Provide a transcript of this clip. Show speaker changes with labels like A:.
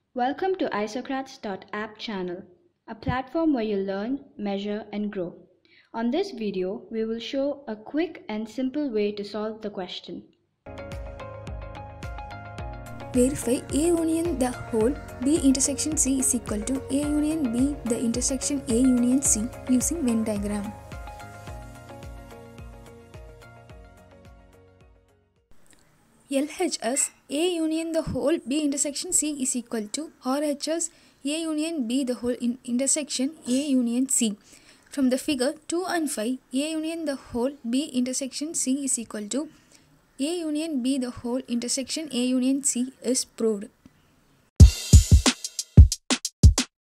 A: Welcome to Isocrates.App channel, a platform where you learn, measure, and grow. On this video, we will show a quick and simple way to solve the question.
B: Verify A union the whole B intersection C is equal to A union B the intersection A union C using Venn diagram. LHS A union the whole B intersection C is equal to RHS A union B the whole intersection A union C. From the figure 2 and 5, A union the whole B intersection C is equal to A union B the whole intersection A union C is proved.